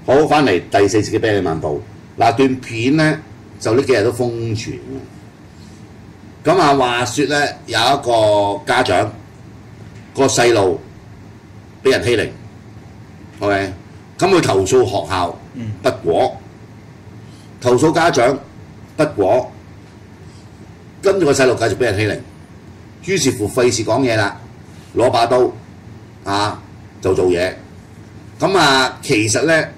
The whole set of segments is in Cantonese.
好，翻嚟第4節嘅啤梨漫步。嗱，段片咧就呢幾日都瘋傳嘅。咁啊，話説咧有一個家長個細路俾人欺凌，OK，咁佢投訴學校不果，投訴家長不果，跟住個細路繼續俾人欺凌，於是乎費事講嘢啦，攞把刀就做嘢。咁啊，其實咧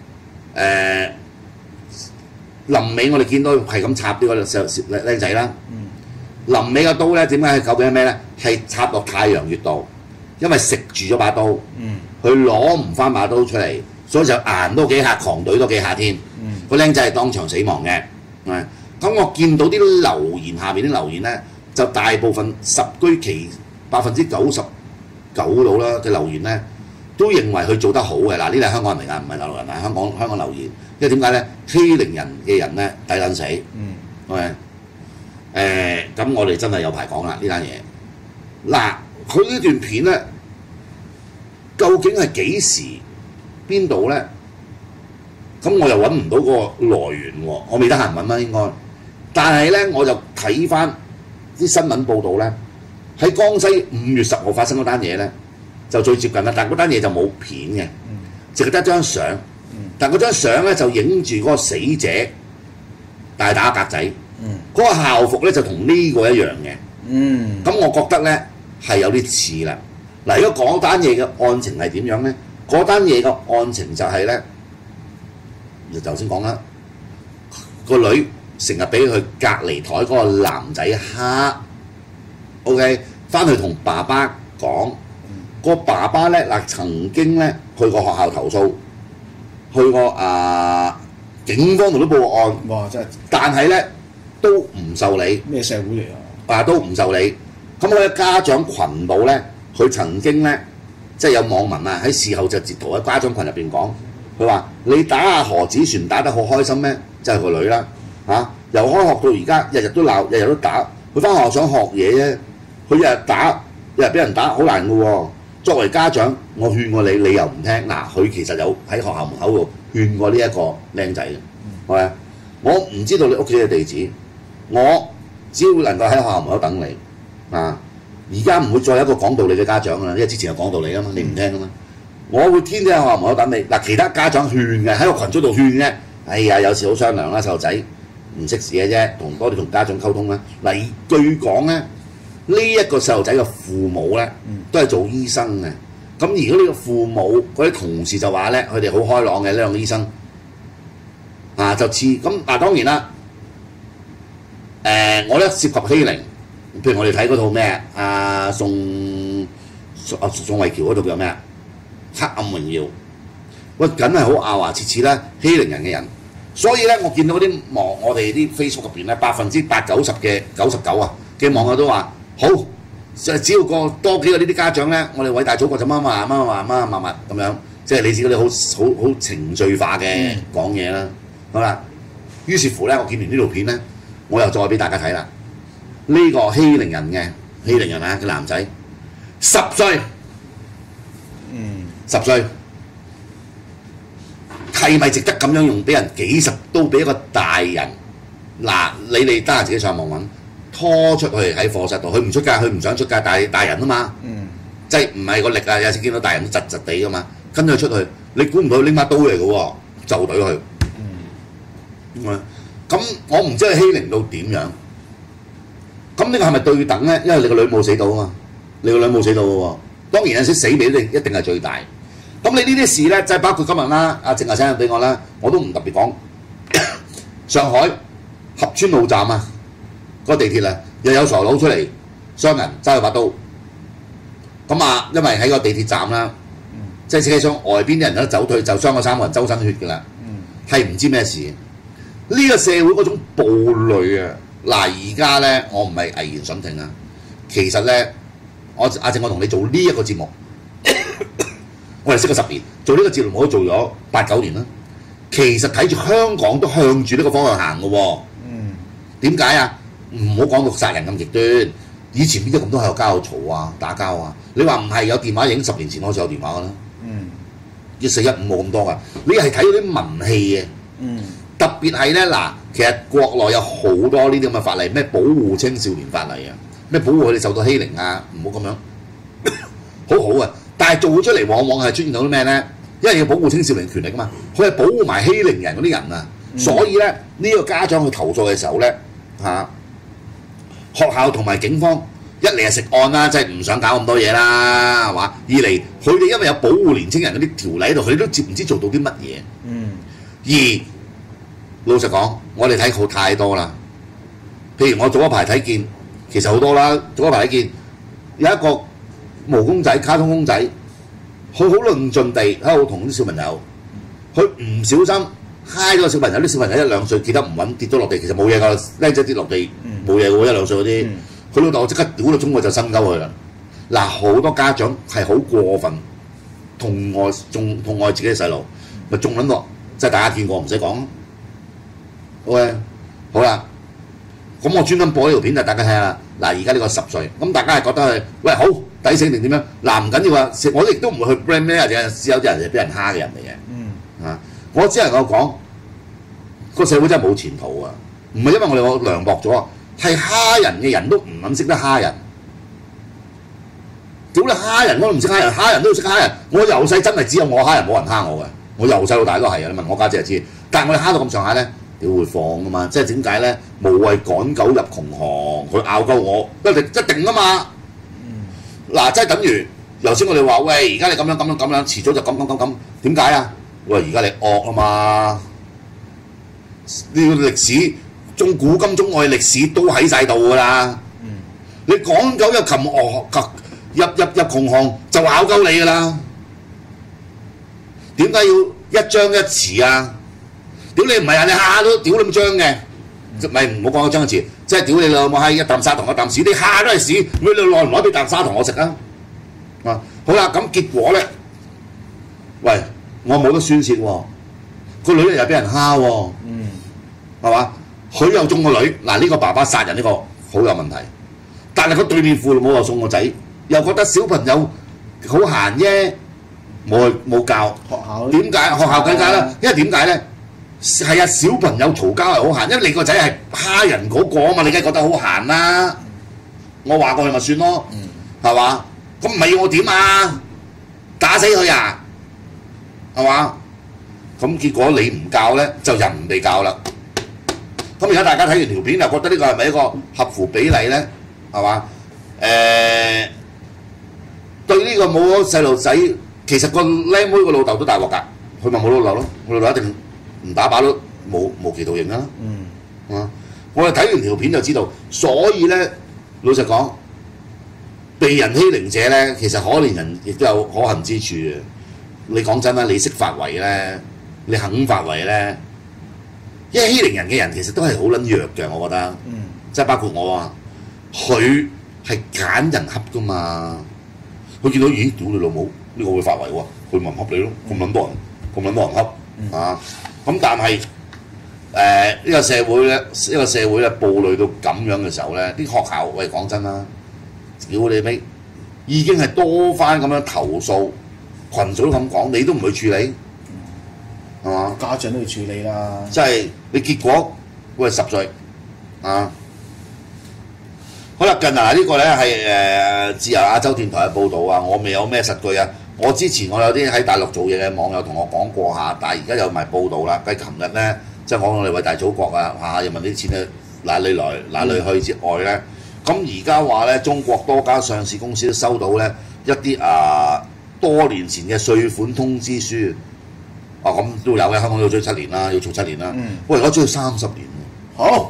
臨尾我哋見到係咁插啲個僆仔啦。臨尾個刀咧點解係救俾咩咧？係插落太陽穴度，因為食住咗把刀，佢攞唔翻把刀出嚟，所以就硬多幾下，狂懟多幾下添。個僆仔係當場死亡嘅。咁我見到啲留言下邊啲留言咧，就大部分十居其99%到啦嘅留言咧，都認為佢做得好嘅。嗱，呢啲係香港人嚟㗎，唔係大陸人，係香港留言。因為點解咧？欺凌人嘅人咧抵撚死。OK。咁我哋真係有排講啦呢單嘢。嗱，佢呢段片咧，究竟係幾時邊度咧？咁我又揾唔到個來源喎，我未得閒揾啦應該。但係咧，我就睇翻啲新聞報導咧，喺江西5月10號發生嗰單嘢咧，就最接近啦。但係嗰單嘢就冇片嘅，淨係得張相。但嗰張相咧就影住嗰個死者大打格仔。嗰個校服咧就同呢個一樣嘅，咁我覺得咧係有啲似啦。嗱，如果講單嘢嘅案情係點樣咧？嗰單嘢嘅案情就係咧，就頭先講啦，個女成日俾佢隔離台嗰個男仔蝦 ，OK， 翻去同爸爸講，個爸爸咧曾經咧去過學校投訴，去過警方度都報案， 哇！真係， 但係咧。都唔受理， 咩社會嚟啊？ 都唔受理。咁喺家長群度咧，佢曾經咧，即係有網民喺事後就截圖喺家長群入邊講，佢話：你打阿何子璇打得好開心咩？即係個女啦，由開學到而家，日日都鬧，日日都打。佢翻學校想學嘢啫，佢日日打，日日俾人打，好難嘅喎。作為家長，我勸過你，你又唔聽。嗱，佢其實有喺學校門口度勸過呢一個僆仔嘅，係咪？我唔知道你屋企嘅地址。我只要能夠喺學校門口等你而家唔會再有一個講道理嘅家長啦，因為之前有講道理啊嘛，你唔聽啊嘛。我會天天喺學校門口等你。嗱，其他家長勸嘅喺個群組度勸嘅，哎呀，有時好商量啦，細路仔唔識事嘅啫，多啲同家長溝通啦。嗱，據講咧，呢一個細路仔嘅父母咧都係做醫生嘅。咁如果呢個父母嗰啲同事就話咧，佢哋好開朗嘅呢兩個醫生就似咁嗱，當然啦。我咧涉及欺凌，譬如我哋睇嗰套咩宋慧喬嗰套叫咩黑暗榮耀，喂，梗係好咬牙切齒啦，欺凌人嘅人。所以咧，我見到啲我哋啲 Facebook 入邊咧，80%-90%嘅99%嘅網友都話好，只要多幾個呢啲家長咧，我哋偉大祖國就乜咁樣，即係你知嗰啲好程序化嘅講嘢啦。好啦，於是乎咧，我見完呢套片咧。我又再俾大家睇啦，呢個欺凌人嘅男仔10歲，10歲係咪值得咁樣用俾人幾十刀俾一個大人？嗱，你哋得閒自己上網揾，拖出去喺課室度，佢唔出街，佢唔想出街，但係大人啊嘛，即係唔係個力啊？有時見到大人都窒窒地噶嘛，跟佢出去，你估唔到拎把刀嚟嘅喎，就懟佢。咁我唔知佢欺凌到點樣，咁呢個係咪對等咧？因為你個女冇死到啊嘛，你個女冇死到嘅喎。當然有時死俾你一定係最大。咁你呢啲事咧，即係包括今日啦，阿靜啊請俾我啦，我都唔特別講。上海合川路站啊，嗰個地鐵啊，又有傻佬出嚟傷人，揸佢把刀。咁因為喺個地鐵站啦，即係車廂外邊啲人都走退，就傷咗3個人，周身血㗎啦，係唔知咩事。呢個社會嗰種暴戾啊！嗱，而家咧我唔係危言聳聽啊，其實咧阿正我同你做呢一個節目，我哋識咗10年，做呢個節目我都做咗8、9年啦。其實睇住香港都向住呢個方向行嘅喎。點解啊？唔好講到殺人咁極端，以前邊有咁多喺度交嘈啊、打交啊？你話唔係有電話影？10年前開始有電話㗎啦。 1/4/15冇咁多㗎，你係睇到啲文氣嘅。特別係咧嗱，其實國內有好多呢啲咁嘅法例，咩保護青少年法例啊，咩保護佢哋受到欺凌啊，唔好咁樣，好好啊！但係做出嚟往往係出現到啲咩咧？因為要保護青少年權利㗎嘛，佢係保護埋欺凌人嗰啲人啊，所以咧呢個家長去投訴嘅時候咧學校同埋警方一嚟係食案啦，即係唔想搞咁多嘢啦，係嘛？二嚟佢哋因為有保護年青人嗰啲條例喺度，佢哋都唔知做到啲乜嘢。而老實講，我哋睇好太多啦。譬如我早一排睇見，其實好多啦。早一排睇見有一個毛公仔、卡通公仔，佢好論盡地喺度同啲小朋友，佢唔小心揩咗個小朋友，啲小朋友1-2歲，記得唔穩跌咗落地，其實冇嘢㗎，僆仔跌落地冇嘢㗎，1-2歲嗰啲，佢老豆即刻屌到中國就伸鳩佢啦。嗱，好多家長係好過分，痛愛自己嘅細路，咪仲撚落，即係大家見過唔使講。OK， 好啦，咁我專登播呢條片就大家睇下。嗱，而家呢個10歲，咁大家係覺得係喂好抵死定點樣？嗱，唔緊要啊，我亦都唔會去 blame 咩，有啲人係俾人蝦嘅人嚟嘅。我只能夠講個社會真係冇前途啊！唔係因為我哋個涼薄咗，係蝦人嘅人都唔撚識得蝦人。屌你蝦人我都唔識蝦人，蝦人都要識蝦人。我由細真係只有我蝦人，冇人蝦我嘅。我由細到大都係啊！你問我家姐就知。但係我哋蝦到咁上下咧。屌會放㗎嘛？即係點解咧？無謂趕狗入窮巷，佢拗鳩我，一定㗎嘛。嗱，即係等於頭先我哋話，喂，而家你咁樣，遲早就咁，點解啊？喂，而家你惡啊嘛！呢個歷史，中古今中外歷史都喺晒度㗎啦。你趕狗入入窮巷就拗鳩你㗎啦。點解要一張一弛啊？屌你唔係啊！你下下都屌你咁張嘅，咪唔好講嗰張嘅詞，即係屌你老母閪一啖砂糖一啖屎，你下下都係屎，你耐唔耐俾啖砂糖我食啊？好啦，咁結果咧，喂，我冇得宣泄喎，個女又俾人蝦喎，係嘛？佢又中個女，嗱呢個爸爸殺人呢個好有問題，但係個對面父母又送個仔，又覺得小朋友好閒啫，冇教學校點解？學校梗係啦，因為點解咧？係啊，小朋友嘈交係好閒，因為你個仔係蝦人嗰個啊嘛，你梗係覺得好閒啦。我話過佢咪算咯，係嘛？咁唔係要我點啊？打死佢啊？係嘛？咁結果你唔教咧，就人唔被教啦。咁而家大家睇完條片，又覺得呢個係咪一個合乎比例咧？係嘛？對呢個冇咗細路仔，其實個僆妹個老豆都大鑊㗎，佢咪冇老豆咯，佢老豆一定。唔打靶都無期徒刑啦。我哋睇完條片就知道，所以咧老實講，被人欺凌者咧，其實可憐人亦都有可恨之處嘅。你講真啦，你識發圍咧，你肯發圍咧，因為欺凌人嘅人其實都係好撚弱嘅，我覺得。即係包括我啊，佢係揀人恰噶嘛。佢見到咦屌你老母，呢個會發圍喎，佢咪唔恰你咯，咁撚多人恰啊！咁但係呢個社會咧暴戾到咁樣嘅時候咧，啲學校喂講真啦，屌你尾已經係多番咁樣投訴，群組都咁講，你都唔去處理，係嘛？ 家長都要處理啦。 即係你結果喂10歲啊！好啦，近來呢個咧係自由亞洲電台嘅報導啊，我未有咩實據啊。我之前我有啲喺大陸做嘢嘅網友同我講過下，但係而家有埋報道啦。繼琴日咧，即係講我哋偉大祖國啊，人民啲錢咧哪裏來哪裏去之外咧，咁而家話咧，中國多家上市公司都收到咧一啲多年前嘅稅款通知書，咁都有嘅，香港要追7年啦，要做7年啦。喂，而家追到30年喎。好，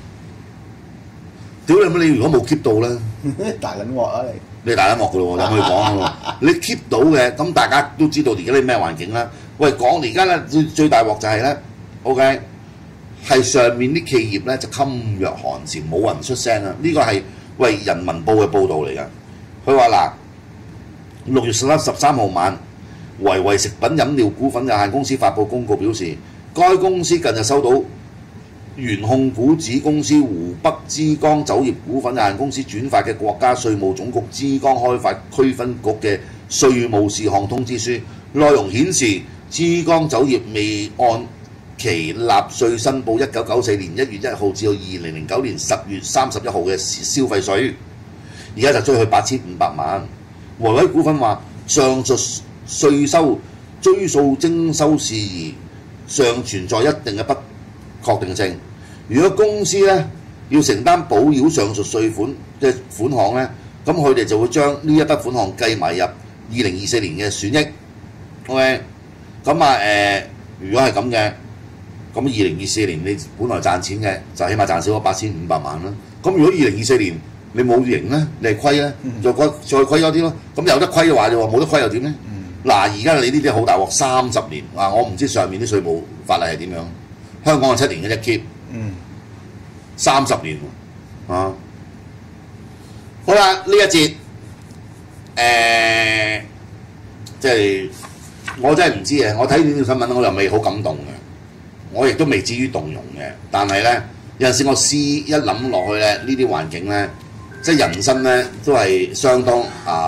屌你乜！你如果冇 keep 到咧， 大撚鑊啊你！ 你大撚鑊噶咯喎，有冇講喎？你 keep 到嘅，咁大家都知道而家啲咩環境啦。喂，講而家咧最大鑊就係咧 ，OK， 係上面啲企業咧就噤若寒蟬，冇人出聲啊！呢個係喂人民報嘅報導嚟㗎。佢話嗱，6月13號晚，維維食品飲料股份有限公司發布公告表示，該公司近日收到原控股子公司湖北之江酒業股份有限公司轉發嘅國家稅務總局之江開發區分局嘅稅務事項通知書， 內容顯示珠江酒業未按期納稅申報1994年1月1號至到2009年10月31號嘅消費稅，而家就追去8500萬。維威股份話上述稅收追溯徵收事宜尚存在一定嘅不確定性。如果公司咧要承擔補繳上述稅款嘅款項咧，咁佢哋就會將呢一筆款項計埋入2024年嘅損益。OK， 咁如果係咁嘅，咁2024年你本來賺錢嘅就起碼賺少咗8500萬啦。咁如果2024年你冇贏咧，你係虧咧，再虧咗啲咯。咁有得虧嘅話，你話冇得虧又點咧？嗱，而家你呢啲好大鑊，30年啊！我唔知上面啲稅務法例係點樣。香港係7年嘅一 keep，30年啊！好啦，呢一節即係我真係唔知嘅。我睇呢條新聞我又未好感動嘅，我亦都未至於動容嘅。但係咧，有陣時我一諗落去咧，呢啲環境咧，即係人生咧都係相當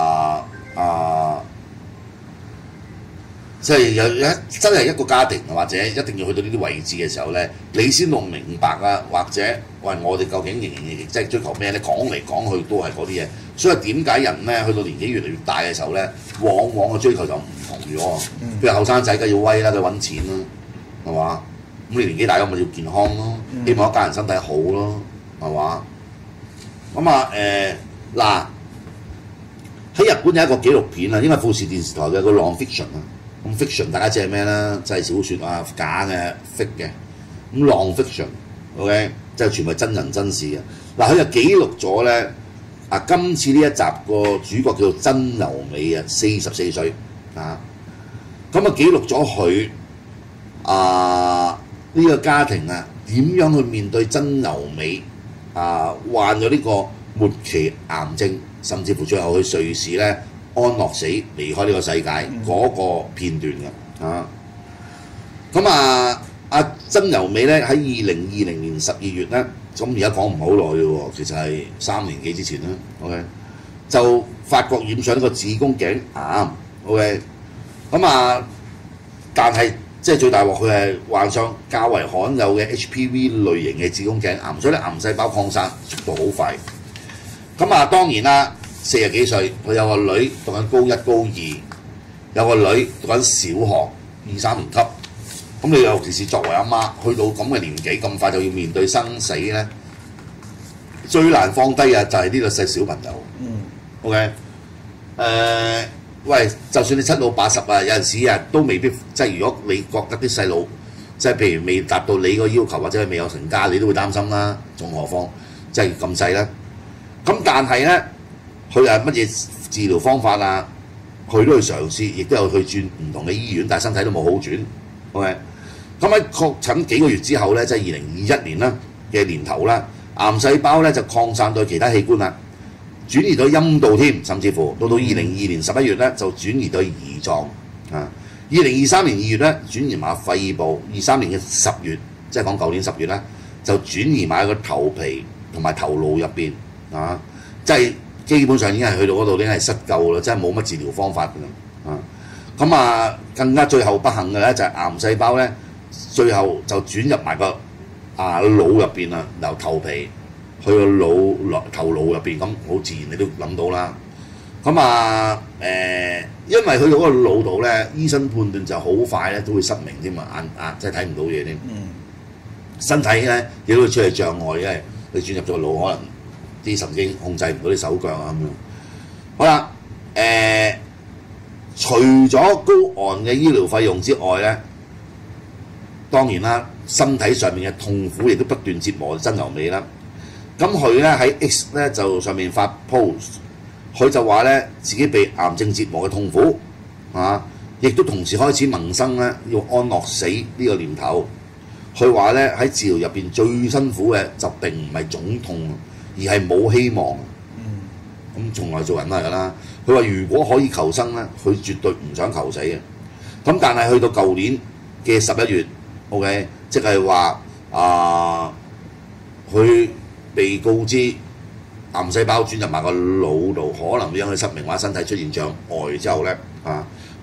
即係真係一個家庭或者一定要去到呢啲位置嘅時候咧，你先會明白啊，或者喂我哋究竟營即係追求咩咧？講嚟講去都係嗰啲嘢。所以點解人咧去到年紀越嚟越大嘅時候咧，往往嘅追求就唔同咗。譬如後生仔梗要威啦，佢揾錢啦，係嘛？咁你年紀大咗咪要健康咯，希望一家人身體好咯，係嘛？咁嗱喺日本有一個紀錄片啊，因為富士電視台嘅個 non-fiction 啊。咁 fiction 大家知係咩啦？即係小説啊，假嘅 fake 嘅。咁 non-fiction，OK， 即係全部係真人真事嘅。嗱，佢就記錄咗咧今次呢一集個主角叫做真由美啊，44歲啊。咁記錄咗佢呢個家庭啊點樣去面對真由美患咗呢個末期癌症，甚至乎最後去瑞士咧。安樂死離開呢個世界嗰個片段嘅咁真由美咧喺2020年12月咧，咁而家講唔好耐嘅喎，其實係3年幾之前啦。OK， 就發覺染上呢個子宮頸癌。OK， 但係即係最大鑊，佢係患上較為罕有嘅 HPV 類型嘅子宮頸癌，所以咧癌細胞擴散速度好快。當然啦。40幾歲，佢有個女讀緊高1、高2，有個女讀緊小學2、3年級。咁你尤其是作為阿媽，去到咁嘅年紀，咁快就要面對生死咧，最難放低啊！就係呢個細小朋友。OK， 喂，就算你7老80啊，有陣時都未必。即係如果你覺得啲細路，即係譬如未達到你個要求，或者係未有成家，你都會擔心啦。仲何況即係咁細咧？咁但係咧。佢係乜嘢治療方法啊？佢都去嘗試，亦都有去轉唔同嘅醫院，但係身體都冇好轉。OK， 咁喺確診幾個月之後咧，即係2021年啦嘅年頭啦，癌細胞咧就擴散到其他器官啦，轉移到陰道添，甚至乎到2022年11月咧就轉移到胰臟2023年2月咧轉移埋肺部，23年嘅10月，即係講舊年10月咧就轉移埋個頭皮同埋頭顱入邊即係。基本上已經係去到嗰度，已經係失救啦，真係冇乜治療方法㗎啦。更加最後不幸嘅咧就係癌細胞咧，最後就轉入埋個腦入邊啦，由頭皮去個頭腦入邊，咁好自然你都諗到啦。因為去到嗰個腦度咧，醫生判斷就好快咧都會失明添嘛，眼即係睇唔到嘢添。身體咧亦都會出現障礙，因為你轉入咗個腦可能。啲神經控制唔到啲手腳咁樣。好啦，除咗高昂嘅醫療費用之外咧，當然啦，身體上面嘅痛苦亦都不斷折磨真由美啦。咁佢咧喺 X 咧就上面發 post， 佢就話咧自己被癌症折磨嘅痛苦亦都同時開始萌生咧要安樂死呢個念頭。佢話咧喺治療入邊最辛苦嘅就並唔係腫痛，而係冇希望。咁從來做人都係㗎啦。佢話如果可以求生咧，佢絕對唔想求死嘅。咁但係去到舊年嘅11月 ，OK， 即係話佢被告知癌細胞轉入埋個腦度，可能會讓佢失明或者身體出現障礙之後咧，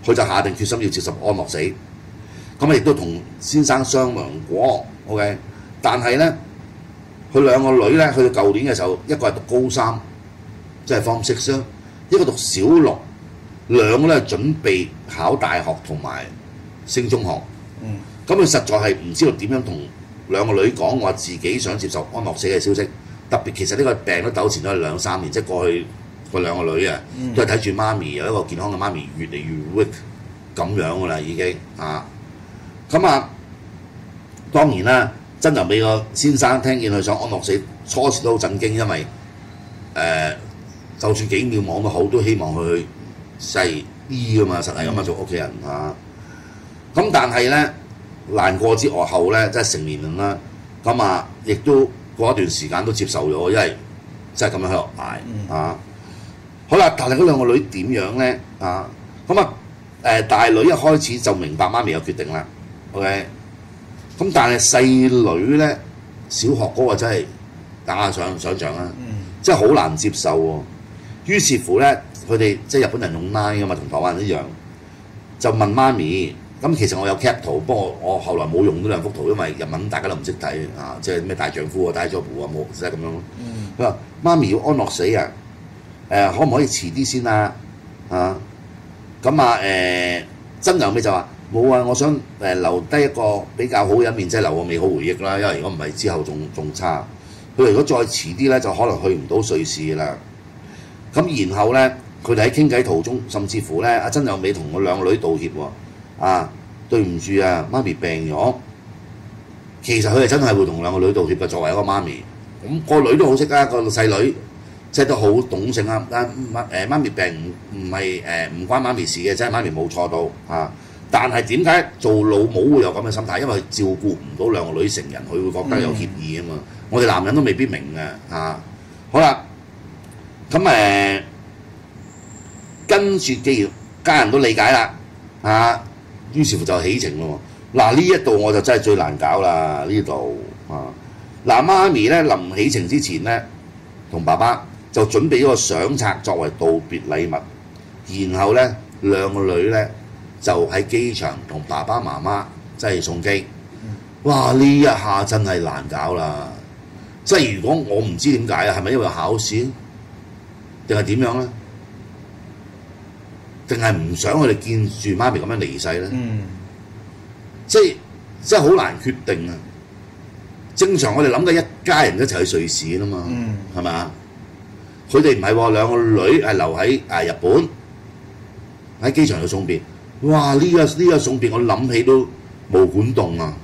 佢就下定決心要接受安樂死。咁亦都同先生商量過 ，OK， 但係咧，佢兩個女咧去到舊年嘅時候，一個係讀高三，即係 Form 6啦，一個讀小6，兩個咧準備考大學同埋升中學。咁佢實在係唔知道點樣同兩個女講話自己想接受安樂死嘅消息。特別其實呢個病都糾纏咗2-3年，即係過去個兩個女啊，都係睇住媽咪有一個健康嘅媽咪越嚟越 weak 咁樣㗎啦，已經啊。咁啊，當然啦，真由美個先生聽見佢想安樂死，初時都好震驚，因為就算幾渺茫都好，都希望佢去西醫㗎嘛，實係咁樣做屋企人啊。咁但係咧難過之後咧，即係成年人啦，咁啊亦都過一段時間都接受咗，因為真係咁樣喺度捱啊。好啦，但係嗰兩個女點樣咧啊？咁啊大女一開始就明白媽咪嘅決定啦。OK， 咁但係細女咧，小學嗰個真係大家想像啦，真係好難接受喎。於是乎咧，佢哋即係日本人用 Line 噶嘛，同台灣人一樣，就問媽咪。咁其實我有 cap 圖，不過我後來冇用呢兩幅圖，因為日文大家都唔識睇啊，即係咩大丈夫啊、大丈夫啊，冇即係咁樣。佢話媽咪要安樂死啊，可唔可以遲啲先啊？啊，咁啊真由美就話。冇啊！我想留低一個比較好嘅一面，即係留個美好回憶啦。因為如果唔係之後仲差。佢如果再遲啲咧，就可能去唔到瑞士啦。咁然後咧，佢哋喺傾偈途中，甚至乎咧，阿真由美同我兩個女道歉喎。啊，對唔住啊，媽咪病咗。其實佢哋真係會同兩個女道歉嘅，作為一個媽咪。咁個女都好識啊，個細女即係都好懂性啊。媽咪病唔係唔關媽咪事嘅，即係媽咪冇錯到啊。但係點解做老母會有咁嘅心態？因為佢照顧唔到兩個女成人，佢會覺得有歉意啊嘛。我哋男人都未必明嘅啊。好啦，咁跟住既然家人都理解啦啊，於是乎就起程咯。嗱呢一度我就真係最難搞啦呢度啊。嗱媽咪咧臨起程之前咧，同爸爸就準備咗個相冊作為道別禮物，然後咧兩個女咧。就喺機場同爸爸媽媽即係送機，哇！呢一下真係難搞啦！即係如果我唔知點解啊，係咪因為考試，定係點樣咧？定係唔想佢哋見住媽咪咁樣離世咧？即係好難決定啊！正常我哋諗緊一家人一齊去瑞士啦嘛，係咪啊？佢哋唔係喎，兩個女係留喺日本喺機場度送別。哇！呢個送別我諗起都毛管戙啊！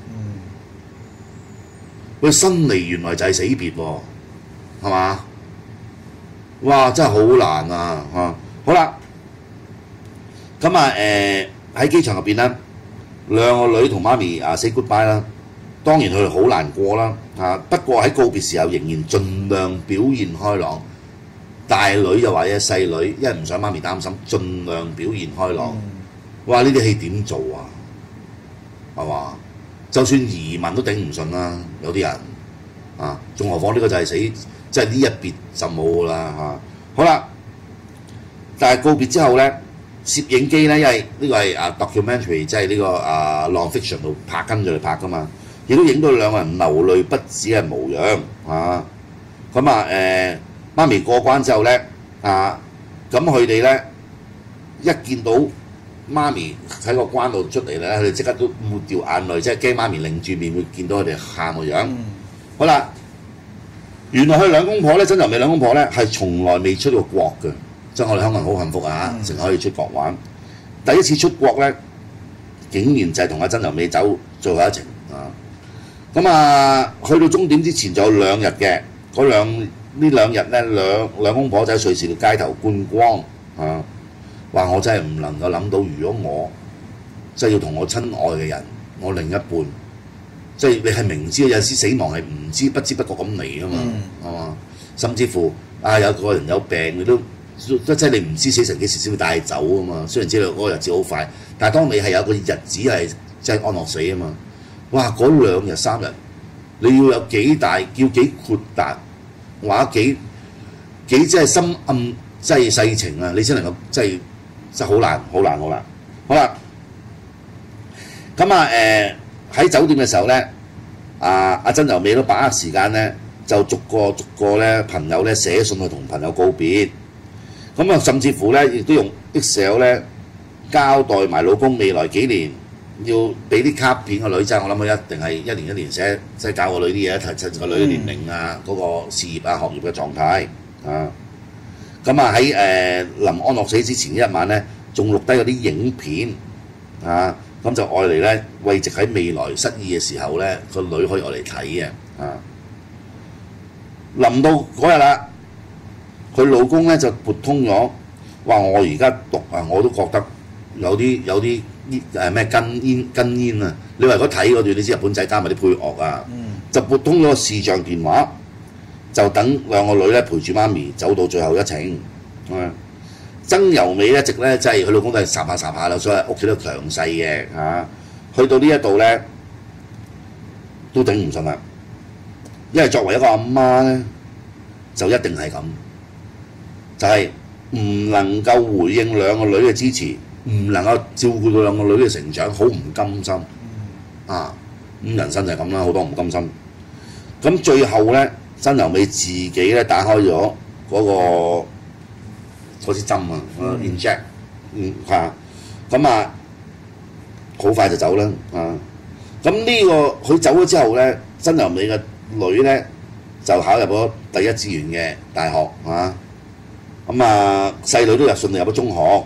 佢生離原來就係死別喎，係嘛？哇！真係好難啊！嚇，好啦，咁喺機場入邊咧，兩個女同媽咪say goodbye 啦。當然佢哋好難過啦不過喺告別時候仍然盡量表現開朗。大女又或者細女，因為唔想媽咪擔心，盡量表現開朗。哇！呢啲戲點做啊？係嘛？就算移民都頂唔順啦，有啲人啊，仲何況呢個就係死，即係呢一別就冇啦嚇。好啦，但係告別之後咧，攝影機咧，因為呢個係documentary，即係呢個non-fiction 度跟住嚟拍噶嘛，亦都影到兩個人流淚不止嘅模樣啊。咁媽咪過關之後咧咁佢哋咧一見到媽咪喺個關度出嚟咧，佢哋即刻都抹掉眼淚，即係驚媽咪擰住面會見到佢哋喊個樣。好啦，原來佢兩公婆咧，真由美兩公婆咧係從來未出過國嘅，即係我哋香港人好幸福啊，成日可以出國玩。第一次出國咧，竟然就係同阿真由美走最後一程去到終點之前就有2日嘅，呢2日咧兩公婆就喺瑞士嘅街頭觀光話我真係唔能夠諗到，如果我即係要同我親愛嘅人，我另一半，即係你係明知有時死亡係不知不覺咁嚟啊嘛，係嘛？甚至乎有個人有病，你都即係你唔知死神幾時先會帶走啊嘛。雖然知道嗰個日子好快，但係當你係有個日子係即係安樂死啊嘛。哇！嗰2日3日，你要有幾大，要幾豁達，或者幾即係深暗，即係世情啊，你先能夠即係好難。 好啦，咁喺酒店嘅時候咧，阿曾柔美都把握時間咧，就逐個咧朋友咧寫信去同朋友告別。咁甚至乎咧亦都用 Excel 咧交代埋老公未來幾年要俾啲卡片個女仔，我諗佢一定係一年寫，即係教個女啲嘢，趁個女嘅年齡嗰個事業學業嘅狀態咁喺臨安樂死之前一晚咧，仲錄低嗰啲影片咁就愛嚟咧慰藉喺未來失意嘅時候咧，個女可以愛嚟睇嘅臨到嗰日啦，佢老公咧就撥通咗，話我而家讀我都覺得有啲咩根煙啊！你話如果睇嗰段，你知日本仔加埋啲配樂就撥通咗個視像電話，就等兩個女咧陪住媽咪走到最後一程。曾柔美一直咧即係佢老公都係霎下啦，所以屋企都強勢嘅去到呢一度咧都頂唔順啦，因為作為一個阿媽咧，就一定係咁，就係唔能夠回應兩個女嘅支持，唔能夠照顧到兩個女嘅成長，好唔甘心咁人生就係咁啦，好多唔甘心。咁最後咧，曾柔美自己咧打開咗嗰支針inject 咁好快就走啦咁呢個佢走咗之後咧，曾柔美嘅女咧就考入咗第一志願嘅大學細女都順利入咗中學，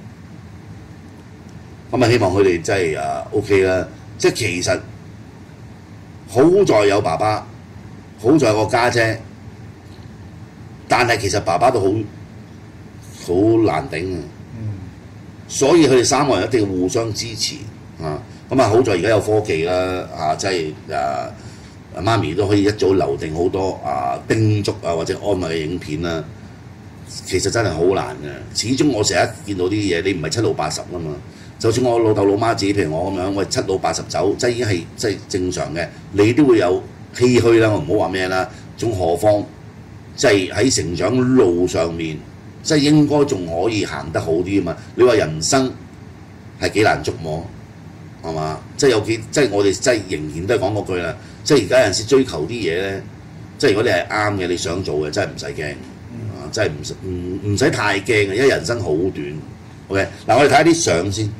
希望佢哋真係OK 啦。即係其實好在有爸爸，好在有個家姐，但係其實爸爸都好難頂所以佢哋三個人一定要互相支持好在而家有科技啦即係媽咪都可以一早留定好多叮囑或者安慰嘅影片啦。其實真係好難嘅，始終我成日見到啲嘢，你唔係七老八十啊嘛。就算我老豆老媽子，譬如我咁樣，喂七老八十走，即係已經係即係正常嘅，你都會有唏噓啦。我唔好話咩啦，仲何況即係喺成長路上面，即係應該仲可以行得好啲啊嘛。你話人生係幾難捉摸係嘛？即係即係我哋即係仍然都係講嗰句啦。即係而家有陣時追求啲嘢咧，即係如果你係啱嘅，你想做嘅，真係唔使驚。真係唔使太驚嘅，因為人生好短。OK， 我哋睇下啲相先。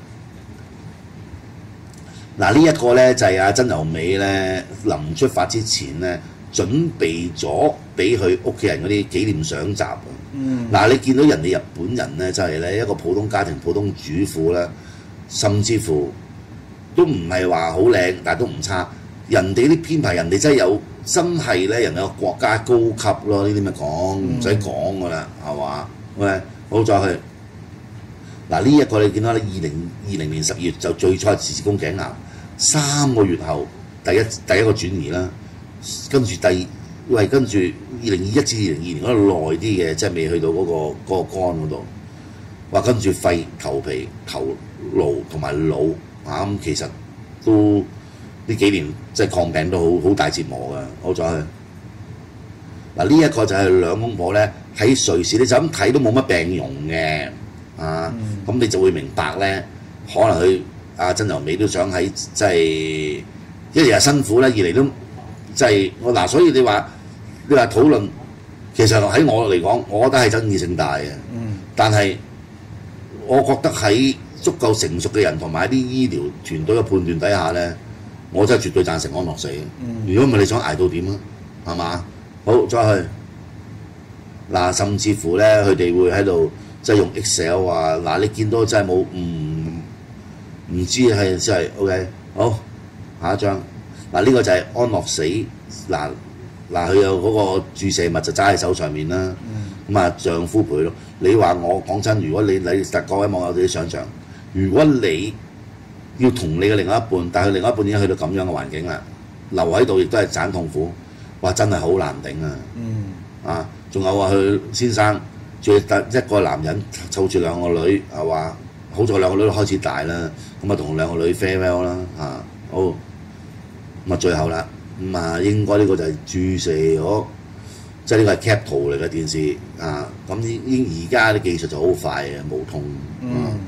呢一個咧就係曾柔美咧臨出發之前咧準備咗俾佢屋企人嗰啲紀念相集你見到人哋日本人咧就係咧一個普通家庭普通主婦咧，甚至乎都唔係話好靚，但係都唔差。人哋啲編排，人哋真係有。真係咧，人哋個國家高級咯，呢啲咪講唔使講噶啦，係嘛？喂，好再去呢一個你見到咧，2020年10月就最初係子宮頸癌，3個月後第一個轉移啦，跟住跟住2021至2022年嗰度耐啲嘅，即係未去到嗰個肝嗰度，跟住肺、頭皮、頭顱同埋腦咁其實都。呢幾年即係抗病都好大折磨㗎，好再去呢一個就係兩公婆咧喺瑞士，你就咁睇都冇乜病容嘅咁你就會明白咧，可能佢曾柔美都想喺即係一嚟係辛苦啦，二嚟都即係所以你話討論，其實喺我嚟講，我覺得係爭議性大嘅但係我覺得喺足夠成熟嘅人同埋一啲醫療團隊嘅判斷底下咧。我真係絕對贊成安樂死嘅。如果唔係你想捱到點啊？係嘛？好再去甚至乎咧，佢哋會喺度即係用 Excel 你見到真係冇唔知係真係 OK。好，下一張呢個就係安樂死佢有嗰個注射物就揸喺手上面啦。丈夫陪咯。你話我講真，如果你各位網友自己想像，如果你要同你嘅另外一半，但係佢另外一半已經去到咁樣嘅環境啦，留喺度亦都係盞痛苦，真係好難頂仲有佢先生，仲要一個男人湊住兩個女，係話好在兩個女都開始大啦，同兩個女 farewell 啦好最後啦應該呢個就係注射咗，即係呢個係 cap 圖嚟嘅電視而家啲技術就好快嘅，冇痛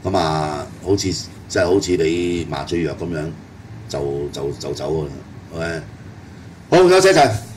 咁啊，好似即係好似你麻醉藥咁樣就走㗎啦，係咪？好，休息一陣。